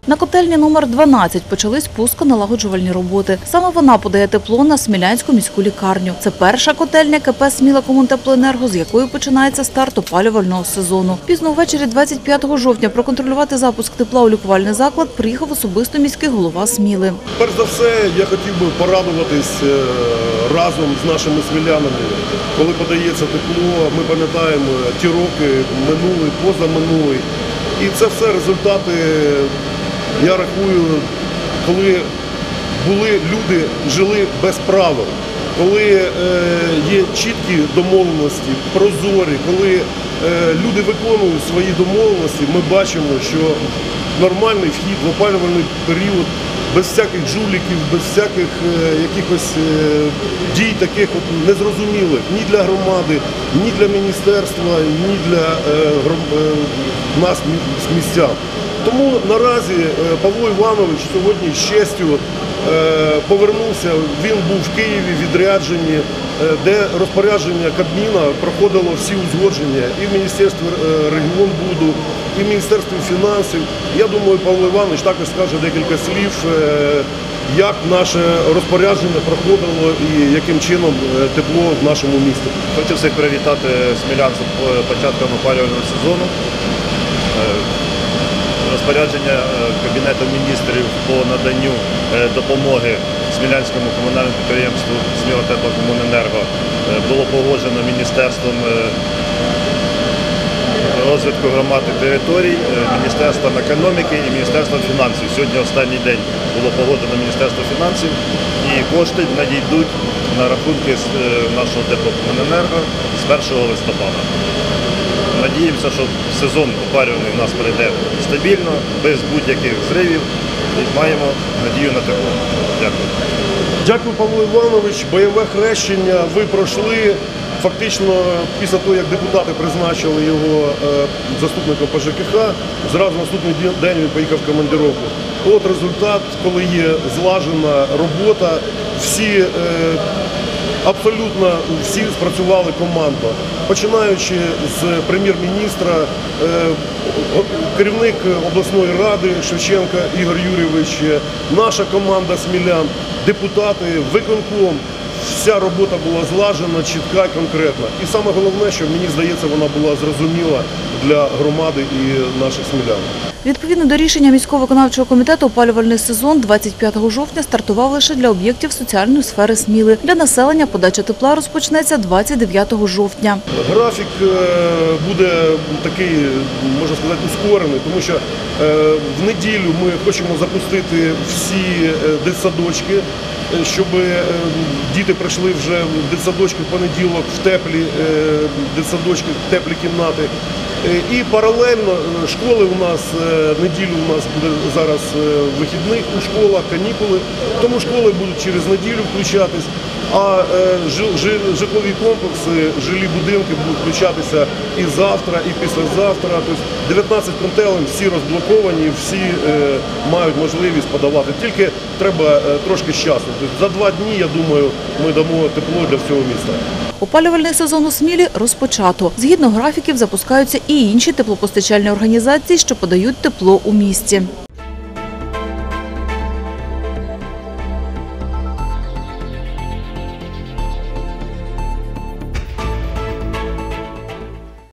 На котельні номер 12 почались пусконалагоджувальні роботи. Саме вона подає тепло на Смілянську міську лікарню. Це перша котельня КП «Сміла Комунтеплоенерго», з якої починається старт опалювального сезону. Пізно ввечері 25 жовтня проконтролювати запуск тепла у лікувальний заклад приїхав особисто міський голова Сміли. Перш за все, я хотів би порадуватись разом з нашими смілянами. Коли подається тепло, ми пам'ятаємо ті роки, минулий, позаминулий. І це все результати, я рахую, коли люди жили без правил, коли є чіткі домовленості, прозорі, коли люди виконують свої домовленості, ми бачимо, що нормальний вхід в опалювальний період, без всяких жуліків, без всяких якихось дій таких незрозумілих ні для громади, ні для міністерства, ні для нас, містян. Тому наразі Павло Іванович сьогодні з честю повернувся, він був в Києві в відрядженні, де розпорядження Кабміна проходило всі узгодження і в Міністерстві регіонбуду, і в Міністерстві фінансів. Я думаю, Павло Іванович також скаже декілька слів, як наше розпорядження проходило і яким чином тепло в нашому місті. Хочу всіх привітати смілянців початком опалювального сезону. Розпорядження Кабінету міністрів по наданню допомоги Смілянському комунальному підприємству «Сміла-Теплокомуненерго» було погоджено Міністерством розвитку громад і територій, Міністерством економіки і Міністерством фінансів. Сьогодні останній день було погоджено Міністерство фінансів і кошти надійдуть на рахунки нашого теплокомуненерго з 1 листопада. Надіємося, що сезон опалювальний в нас пройде стабільно, без будь-яких зривів і маємо надію на тепло. Дякую. Дякую, Павло Іванович. Бойове хрещення ви пройшли. Фактично, після того, як депутати призначили його заступником по ЖКХ, зразу наступний день він поїхав в командировку. От результат, коли є злажена робота, абсолютно всі спрацювали командно. Починаючи з прем'єр-міністра, керівник обласної ради Шевченка Ігор Юрійович, наша команда смілян, депутати, виконком. Вся робота була злажена, чітка, конкретна. І саме головне, що мені здається, вона була зрозуміла для громади і наших смілян. Відповідно до рішення міського виконавчого комітету, опалювальний сезон 25 жовтня стартував лише для об'єктів соціальної сфери Сміли. Для населення подача тепла розпочнеться 29 жовтня. Графік буде такий, можна сказати, ускорений, тому що в неділю ми хочемо запустити всі дитсадочки, щоб діти прийшли вже в дитсадочки в понеділок, в теплі дитсадочки, в теплі кімнати. І паралельно школи у нас, неділю у нас буде зараз вихідних у школах, канікули, тому школи будуть через неділю включатись, а житлові комплекси, жилі будинки будуть включатися і завтра, і післязавтра. Тобто 19 котелень всі розблоковані, всі мають можливість подавати. Тільки треба трошки з часу. Тобто за 2 дні, я думаю, ми дамо тепло для всього міста. Опалювальний сезон у Смілі розпочато. Згідно графіків запускаються і інші теплопостачальні організації, що подають тепло у місті.